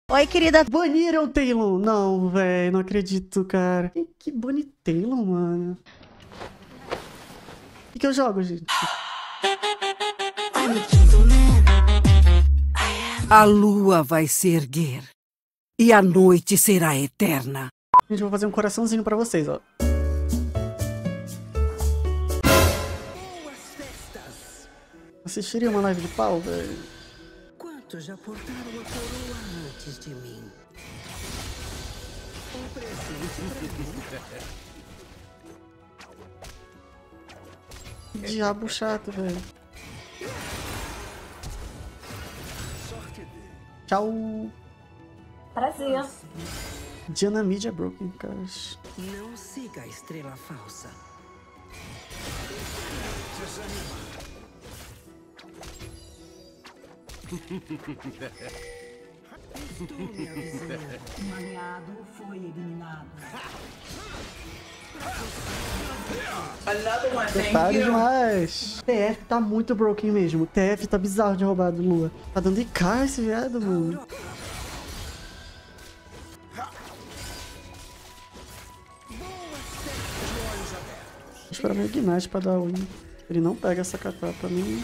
Oi, querida. Baniram o Talon. Não, velho, não acredito, cara. Quem que bane Talon, mano? O que eu jogo, gente? A lua vai se erguer e a noite será eterna. Gente, eu vou fazer um coraçãozinho pra vocês, ó. Assistiria uma live de pau, velho? Quantos já portaram a coroa antes de mim? Um presente pra mim. Que diabo chato, velho. Tchau. Prazer. Diana Media Broken, cara. Não siga a estrela falsa. Estou me avisando. Um aliado foi eliminado. Detalhe demais. TF tá muito broken mesmo. TF tá bizarro de roubar do Lua. Tá dando IK esse viado, mano. Vou esperar meu Ignite pra dar win. Ele não pega essa katana pra mim.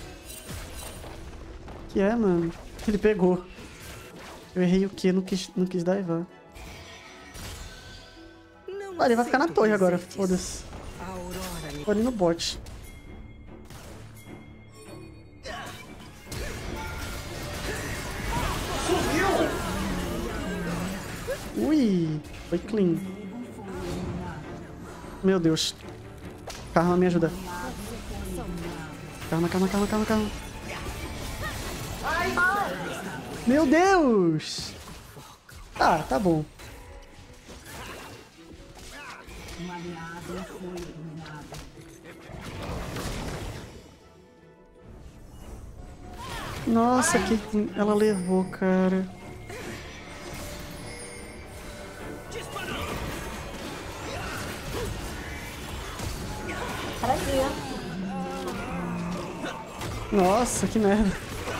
Que é, mano? Ele pegou. Eu errei o Q, não quis daivar. Ah, ele vai ficar na torre agora, foda-se. Tô ali no bot. Ui, foi clean. Meu Deus. Karma, me ajuda. Calma. Meu Deus! Ah, tá bom. Um aliado foi eliminado. Nossa, que ela levou, cara. Prazer. Nossa, que merda.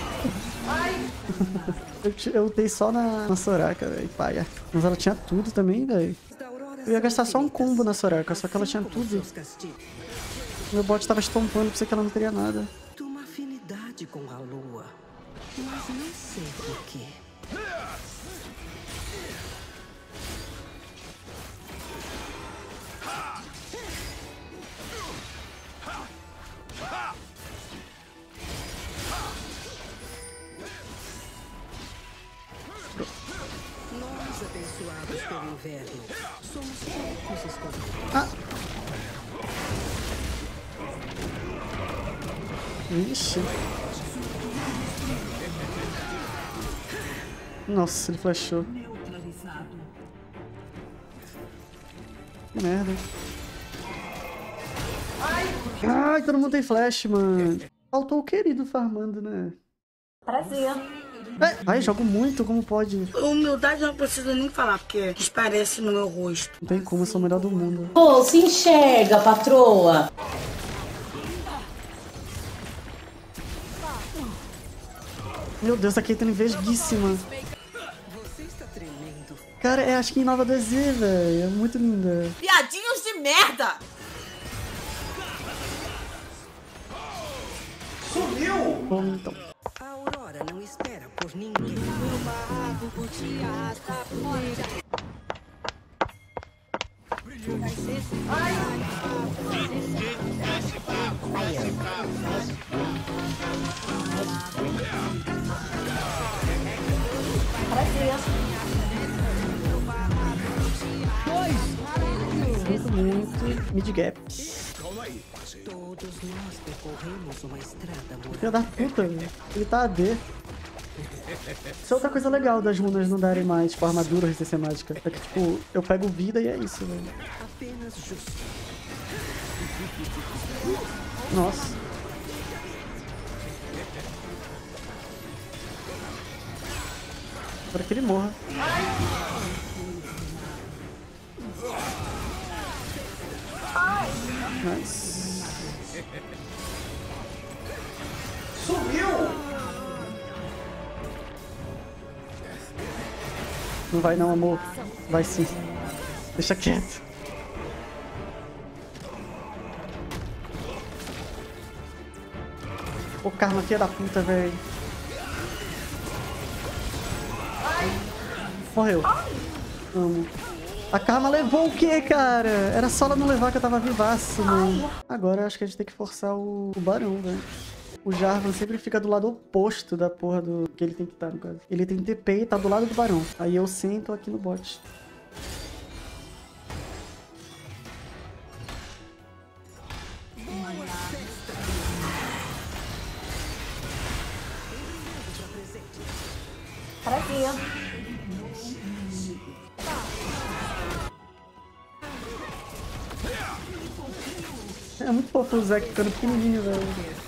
Eu ultei só na Soraka, velho. Paia. Mas ela tinha tudo também, velho. Eu ia gastar só um combo na Soraka, só que ela tinha tudo. Meu bot tava estompando, pensei que ela não teria nada. Tenho uma afinidade com a lua, mas não sei por quê. Nós, abençoados pelo inverno, somos poucos escolhidos. Ah! Ixi. Nossa, ele flashou. Neutralizado. Que merda. Ai, todo mundo tem flash, mano. Faltou o querido farmando, né? Prazer. Ai, jogo muito, como pode? Humildade eu não preciso nem falar, porque esparece no meu rosto. Não tem como, eu sou o melhor do mundo. Pô, se enxerga, patroa. Meu Deus, a Caitlyn vesguíssima. Você está tremendo. Cara, é acho que em Nova DZ, velho. É muito linda. Piadinhos de merda! Bom, então. A Aurora não espera por ninguém. Muito mid gap. Todos nós percorremos uma estrada morada. Filha da puta, velho. Ele tá AD. Isso é outra coisa legal das runas não darem mais, tipo, armadura, resistência mágica. É que, tipo, eu pego vida e é isso, velho. Apenas justo. Nossa. Espero que ele morra. Nice. Sumiu! Não vai não, amor. Vai sim. Deixa quieto. Ô, Karma, filha da puta, velho. Morreu. Amo. A Karma levou o quê, cara? Era só ela não levar que eu tava vivaço, mano. Agora eu acho que a gente tem que forçar o Barão, velho. O Jarvan sempre fica do lado oposto da porra do que ele tem que estar, no caso. Ele tem TP e tá do lado do Barão. Aí eu sento aqui no bot. Brasil. É muito fofo o Zeke ficando pequenininho, velho.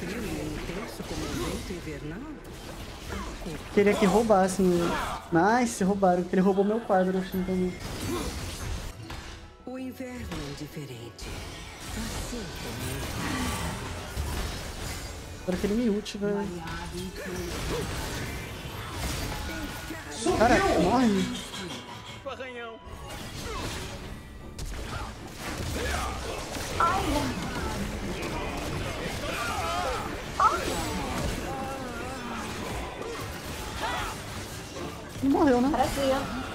Queria que roubasse. Nice, roubaram. Porque ele roubou meu quadro, eu achei também. O inverno é diferente. Assim Agora aquele me ult, velho. Cara, morre. Não morreu, né? Brasil.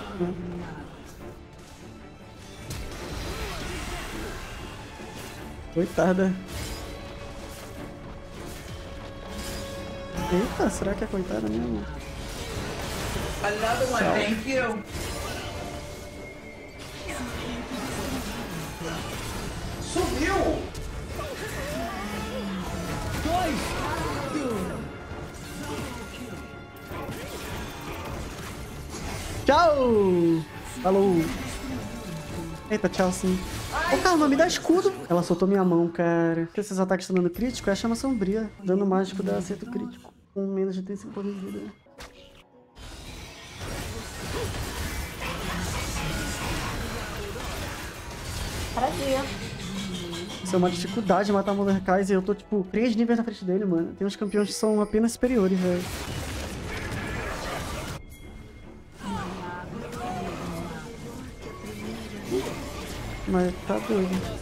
Coitada. Eita, será que é coitada mesmo? Another one, thank you. Subiu! Tchau! Falou! Eita, tchau sim. Ô, Karma, me dá escudo! Ela soltou minha mão, cara. Se esses ataques estão dando crítico, é a chama sombria. Dano mágico dá acerto crítico. Com menos de 35 de vida. Brasil. Isso é uma dificuldade matar o Mordekaiser e eu tô, tipo, 3 níveis na frente dele, mano. Tem uns campeões que são apenas superiores, velho. Mas tá doido.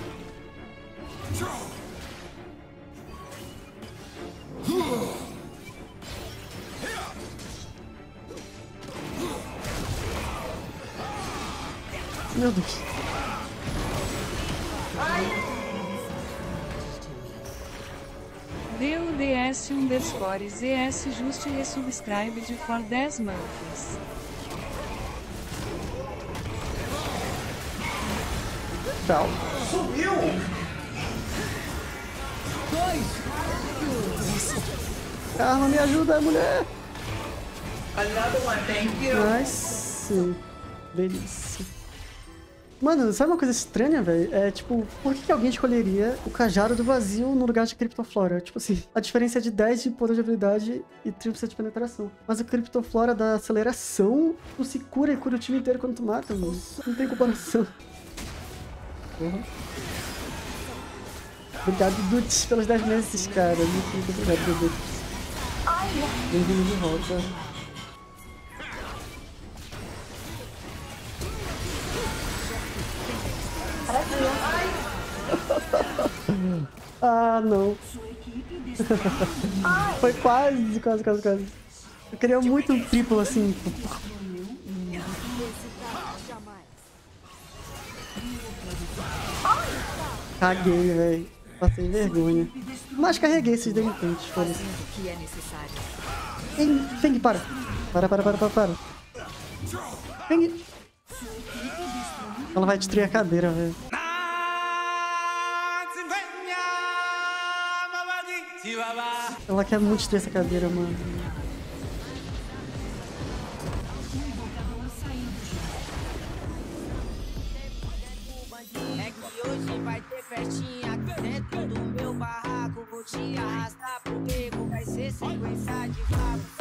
Meu Deus. DUDS_ZS Just resubscribed for 10 months. Tchau. Subiu! Karma, me ajuda, mulher! Another one, thank you. Nice. Delícia. Mano, sabe uma coisa estranha, velho? É tipo, por que alguém escolheria o Cajado do Vazio no lugar de Criptoflora? Tipo assim, a diferença é de 10 de poder de habilidade e 30% de penetração. Mas o Criptoflora dá aceleração, tu se cura e cura o time inteiro quando tu mata, mano. Não tem comparação. Porra. Obrigado, Dudes, pelos 10 meses, cara. Muito obrigado, Dudes. Bem-vindo de volta. Ah, não. Foi quase. Eu queria muito um triplo assim. Caguei, velho. Passei vergonha. Mas carreguei esses delinquentes, foda-se. Feng, para. Para. Feng. Ela vai destruir a cadeira, velho. Ela quer muito destruir essa cadeira, mano. É que hoje vai ter festinha dentro do meu barraco. Vou te arrastar pro beco, vai ser sequência de papo.